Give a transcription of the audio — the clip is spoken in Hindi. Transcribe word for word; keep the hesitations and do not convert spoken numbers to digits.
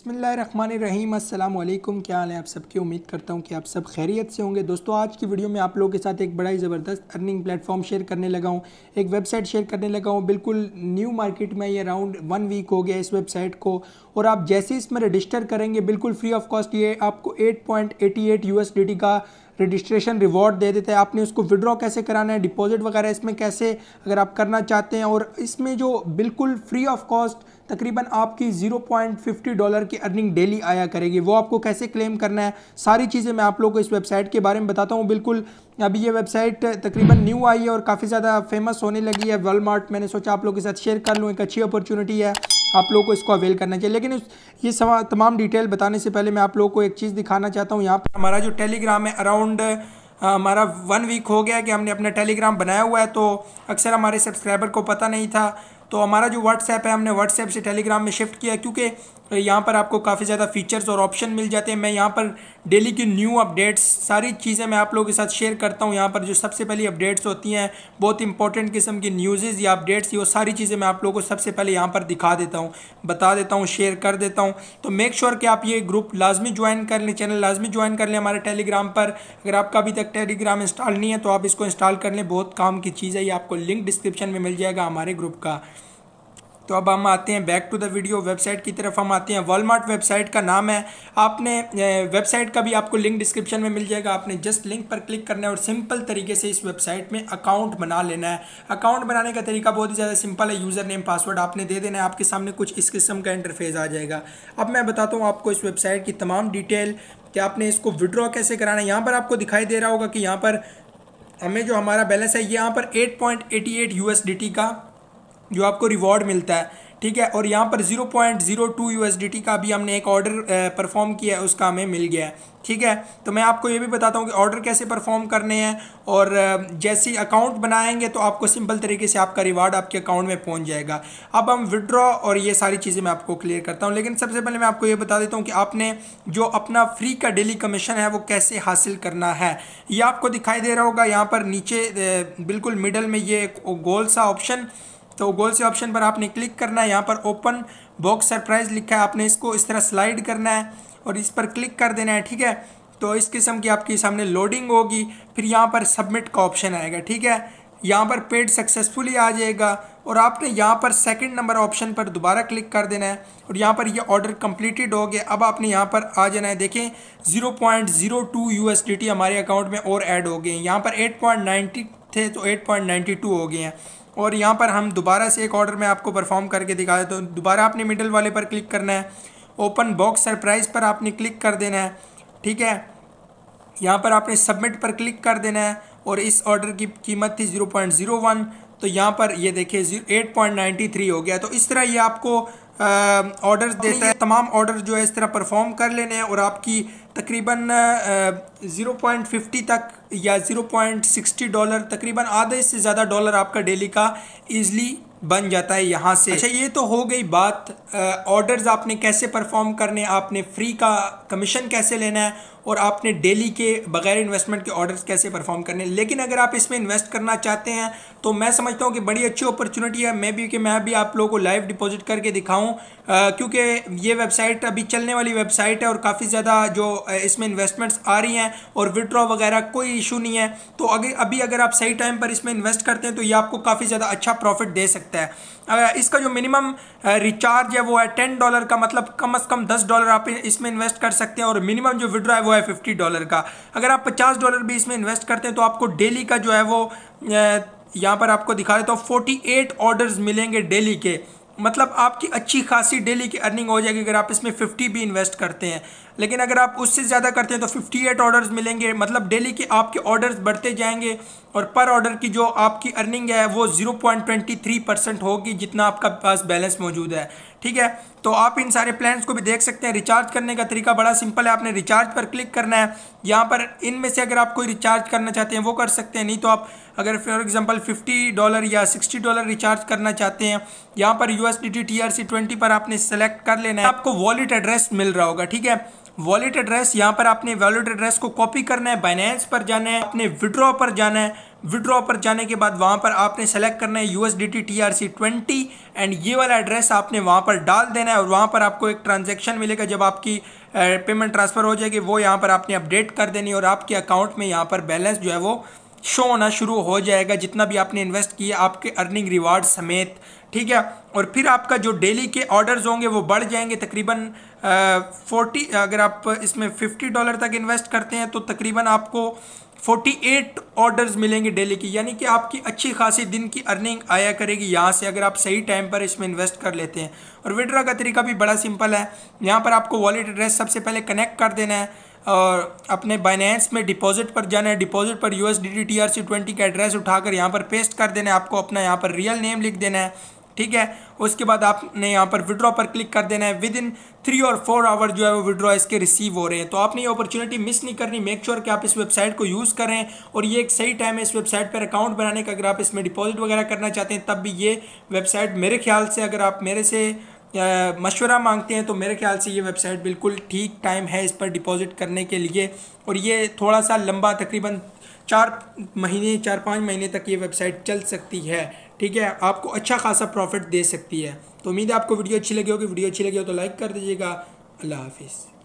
बिस्मिल्लाहिर्रहमानिर्रहीम अस्सलाम वालेकुम। क्या हाल है आप सबकी? उम्मीद करता हूँ कि आप सब खैरियत से होंगे। दोस्तों, आज की वीडियो में आप लोगों के साथ एक बड़ा ही ज़बरदस्त अर्निंग प्लेटफॉर्म शेयर करने लगा हूँ, एक वेबसाइट शेयर करने लगा हूँ। बिल्कुल न्यू मार्केट में, ये अराउंड वन वीक हो गया इस वेबसाइट को, और आप जैसे ही इसमें रजिस्टर करेंगे बिल्कुल फ्री ऑफ कॉस्ट ये आपको eight point eighty eight USDT का रजिस्ट्रेशन रिवॉर्ड दे देता है। आपने उसको विड्रॉ कैसे कराना है, डिपॉजिट वगैरह इसमें कैसे अगर आप करना चाहते हैं, और इसमें जो बिल्कुल फ्री ऑफ कॉस्ट तकरीबन आपकी ज़ीरो पॉइंट फिफ्टी डॉलर की अर्निंग डेली आया करेगी, वो आपको कैसे क्लेम करना है, सारी चीज़ें मैं आप लोगों को इस वेबसाइट के बारे में बताता हूँ। बिल्कुल अभी ये वेबसाइट तकरीबन न्यू आई है और काफ़ी ज़्यादा फेमस होने लगी है वॉलमार्ट। मैंने सोचा आप लोगों के साथ शेयर कर लूँ, एक अच्छी अपॉर्चुनिटी है, आप लोगों को इसको अवेल करना चाहिए। लेकिन ये तमाम डिटेल बताने से पहले मैं आप लोगों को एक चीज़ दिखाना चाहता हूँ। यहाँ पर हमारा जो टेलीग्राम है, अराउंड हमारा वन वीक हो गया कि हमने अपना टेलीग्राम बनाया हुआ है, तो अक्सर हमारे सब्सक्राइबर को पता नहीं था। तो हमारा जो व्हाट्सएप है, हमने व्हाट्सएप से टेलीग्राम में शिफ्ट किया, क्योंकि यहाँ पर आपको काफ़ी ज़्यादा फीचर्स और ऑप्शन मिल जाते हैं। मैं यहाँ पर डेली की न्यू अपडेट्स, सारी चीज़ें मैं आप लोगों के साथ शेयर करता हूँ। यहाँ पर जो सबसे पहली अपडेट्स होती हैं, बहुत इंपॉर्टेंट किस्म की न्यूज़ या अपडेट्स, ये वो सारी चीज़ें मैं आप लोगों को सबसे पहले यहाँ पर दिखा देता हूँ, बता देता हूँ, शेयर कर देता हूँ। तो मेक श्योर कि आप ये ग्रुप लाजमी ज्वाइन कर लें, चैनल लाजमी ज्वाइन कर लें हमारे टेलीग्राम पर। अगर आपका अभी तक टेलीग्राम इंस्टॉल नहीं है तो आप इसको इंस्टॉल कर लें, बहुत काम की चीज़ है ये। आपको लिंक डिस्क्रिप्शन में मिल जाएगा हमारे ग्रुप का। तो अब हम आते हैं back to the video, website की तरफ हम आते हैं। वॉलमार्ट वेबसाइट का नाम है। आपने वेबसाइट का भी आपको लिंक डिस्क्रिप्शन में मिल जाएगा, आपने जस्ट लिंक पर क्लिक करना है और सिंपल तरीके से इस वेबसाइट में अकाउंट बना लेना है। अकाउंट बनाने का तरीका बहुत ही ज़्यादा सिंपल है, यूज़र नेम पासवर्ड आपने दे देना है, आपके सामने कुछ इस किस्म का इंटरफेस आ जाएगा। अब मैं बताता हूँ आपको इस वेबसाइट की तमाम डिटेल कि आपने इसको विड्रॉ कैसे कराना है। यहाँ पर आपको दिखाई दे रहा होगा कि यहाँ पर हमें जो हमारा बैलेंस है, ये यहाँ पर eight point eighty eight USDT का जो आपको रिवॉर्ड मिलता है, ठीक है। और यहाँ पर zero point zero two USDT का भी हमने एक ऑर्डर परफॉर्म किया है, उसका हमें मिल गया है, ठीक है। तो मैं आपको ये भी बताता हूँ कि ऑर्डर कैसे परफॉर्म करने हैं, और जैसे ही अकाउंट बनाएंगे तो आपको सिंपल तरीके से आपका रिवार्ड आपके अकाउंट में पहुँच जाएगा। अब हम विड्रॉ और ये सारी चीज़ें मैं आपको क्लियर करता हूँ, लेकिन सबसे पहले मैं आपको ये बता देता हूँ कि आपने जो अपना फ्री का डेली कमीशन है वो कैसे हासिल करना है। ये आपको दिखाई दे रहा होगा यहाँ पर नीचे बिल्कुल मिडल में ये एक गोल सा ऑप्शन, तो गोल से ऑप्शन पर आपने क्लिक करना है। यहाँ पर ओपन बॉक्स सरप्राइज लिखा है, आपने इसको इस तरह स्लाइड करना है और इस पर क्लिक कर देना है, ठीक है। तो इस किस्म की आपके सामने लोडिंग होगी, फिर यहाँ पर सबमिट का ऑप्शन आएगा, ठीक है। यहाँ पर पेड सक्सेसफुली आ जाएगा और आपने यहाँ पर सेकंड नंबर ऑप्शन पर दोबारा क्लिक कर देना है और यहाँ पर ये ऑर्डर कंप्लीटेड हो गया। अब आपने यहाँ पर आ जाना है। देखें zero point zero two USDT हमारे अकाउंट में और ऐड हो गए हैं। यहाँ पर एट पॉइंट नाइन्टी थे तो एट पॉइंट नाइन्टी टू हो गए हैं। और यहाँ पर हम दोबारा से एक ऑर्डर में आपको परफॉर्म करके दिखा देता हूँ। तो दोबारा आपने मिडल वाले पर क्लिक करना है, ओपन बॉक्स सरप्राइज पर आपने क्लिक कर देना है, ठीक है। यहाँ पर आपने सबमिट पर क्लिक कर देना है और इस ऑर्डर की कीमत थी ज़ीरो पॉइंट ज़ीरो वन, तो यहाँ पर ये देखिए एट पॉइंट नाइन्टी थ्री हो गया। तो इस तरह ये आपको ऑर्डर्स देता है। तमाम ऑर्डर जो है इस तरह परफॉर्म कर लेने हैं और आपकी तकरीबन ज़ीरो पॉइंट फिफ्टी तक या ज़ीरो पॉइंट सिक्सटी डॉलर, तकरीबन आधे से ज़्यादा डॉलर आपका डेली का ईज़िली बन जाता है यहाँ से। अच्छा, ये तो हो गई बात ऑर्डर्स आपने कैसे परफॉर्म करने, आपने फ्री का कमीशन कैसे लेना है और आपने डेली के बगैर इन्वेस्टमेंट के ऑर्डर्स कैसे परफॉर्म करने। लेकिन अगर आप इसमें इन्वेस्ट करना चाहते हैं तो मैं समझता हूँ कि बड़ी अच्छी अपॉर्चुनिटी है। मैं भी कि मैं भी आप लोगों को लाइव डिपॉजिट करके दिखाऊं, क्योंकि ये वेबसाइट अभी चलने वाली वेबसाइट है और काफ़ी ज़्यादा जो इसमें इन्वेस्टमेंट्स आ रही हैं और विड्रॉ वगैरह कोई इशू नहीं है। तो अगर अभी अगर आप सही टाइम पर इसमें इन्वेस्ट करते हैं तो ये आपको काफ़ी ज़्यादा अच्छा प्रॉफिट दे सकता है। इसका जो मिनिमम रिचार्ज है वो है टेन डॉलर का, मतलब कम से कम दस डॉलर आप इसमें इन्वेस्ट कर सकते हैं और मिनिमम जो विड्रॉ है वो है फिफ्टी डॉलर का। अगर आप पचास डॉलर भी इसमें इन्वेस्ट करते हैं तो आपको डेली का जो है वो यहाँ पर आपको दिखा देता हूँ फोर्टी एट ऑर्डर्स मिलेंगे डेली के, मतलब आपकी अच्छी खासी डेली की अर्निंग हो जाएगी अगर आप इसमें फिफ्टी भी इन्वेस्ट करते हैं। लेकिन अगर आप उससे ज़्यादा करते हैं तो फिफ्टी एट ऑर्डर्स मिलेंगे, मतलब डेली के आपके ऑर्डर्स बढ़ते जाएंगे और पर ऑर्डर की जो आपकी अर्निंग है वो zero point two three percent होगी जितना आपका पास बैलेंस मौजूद है, ठीक है। तो आप इन सारे प्लान्स को भी देख सकते हैं। रिचार्ज करने का तरीका बड़ा सिंपल है, आपने रिचार्ज पर क्लिक करना है। यहाँ पर इनमें से अगर आप कोई रिचार्ज करना चाहते हैं वो कर सकते हैं, नहीं तो आप अगर फॉर एग्जांपल फिफ्टी डॉलर या सिक्सटी डॉलर रिचार्ज करना चाहते हैं, यहाँ पर यूएसडीटी टीआरसी ट्वेंटी पर आपने सेलेक्ट कर लेना है। आपको वॉलेट एड्रेस मिल रहा होगा, ठीक है। वॉलेट एड्रेस, यहाँ पर आपने वॉलेट एड्रेस को कॉपी करना है, बाइनेंस पर जाना है, अपने विड्रॉ पर जाना है। विड्रॉ पर जाने के बाद वहाँ पर आपने सेलेक्ट करना है यूएसडीटी टीआरसी ट्वेंटी एंड ये वाला एड्रेस आपने वहाँ पर डाल देना है और वहाँ पर आपको एक ट्रांजैक्शन मिलेगा। जब आपकी पेमेंट ट्रांसफ़र हो जाएगी वो यहाँ पर आपने अपडेट कर देनी और आपके अकाउंट में यहाँ पर बैलेंस जो है वो शो होना शुरू हो जाएगा, जितना भी आपने इन्वेस्ट किया आपके अर्निंग रिवार्ड समेत, ठीक है। और फिर आपका जो डेली के ऑर्डर्स होंगे वो बढ़ जाएंगे तकरीबन फोर्टी, अगर आप इसमें फिफ्टी डॉलर तक इन्वेस्ट करते हैं तो तकरीबन आपको अड़तालीस ऑर्डर्स मिलेंगे डेली की, यानी कि आपकी अच्छी खासी दिन की अर्निंग आया करेगी यहाँ से, अगर आप सही टाइम पर इसमें इन्वेस्ट कर लेते हैं। और विड्रॉ का तरीका भी बड़ा सिंपल है। यहाँ पर आपको वॉलेट एड्रेस सबसे पहले कनेक्ट कर देना है और अपने बाइनेंस में डिपॉजिट पर जाना है। डिपॉजिट पर यूएसडीटी टीआरसी ट्वेंटी का एड्रेस उठाकर यहाँ पर पेस्ट कर देना है। आपको अपना यहाँ पर रियल नेम लिख देना है, ठीक है। उसके बाद आपने यहाँ पर विड्रॉ पर क्लिक कर देना है। विद इन थ्री और फोर आवर जो है वो विड्रॉ इसके रिसीव हो रहे हैं। तो आपने ये अपॉर्चुनिटी मिस नहीं करनी। मेक श्योर कि आप इस वेबसाइट को यूज़ करें और ये एक सही टाइम है इस वेबसाइट पर अकाउंट बनाने का। अगर आप इसमें डिपॉजिट वगैरह करना चाहते हैं तब भी ये वेबसाइट मेरे ख्याल से, अगर आप मेरे से मशवरा मांगते हैं तो मेरे ख्याल से ये वेबसाइट बिल्कुल ठीक टाइम है इस पर डिपॉजिट करने के लिए। और ये थोड़ा सा लंबा, तकरीबन चार महीने चार पाँच महीने तक ये वेबसाइट चल सकती है, ठीक है। आपको अच्छा खासा प्रॉफिट दे सकती है। तो उम्मीद है आपको वीडियो अच्छी लगी होगी। वीडियो अच्छी लगी हो तो लाइक कर दीजिएगा। अल्लाह हाफिज़।